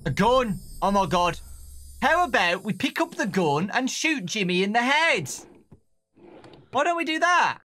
A gun. Oh, my God. How about we pick up the gun and shoot Jimmy in the head? Why don't we do that?